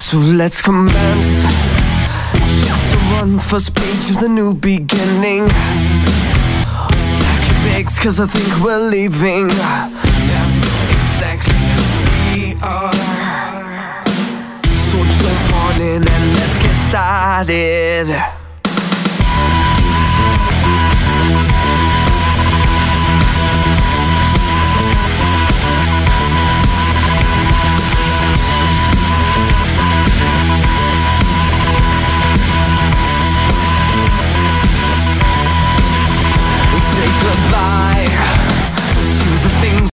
So let's commence. Chapter 1, first page of the new beginning. Pack your bags, cause I think we're leaving. Yeah, exactly who we are. So jump on in and let's get started.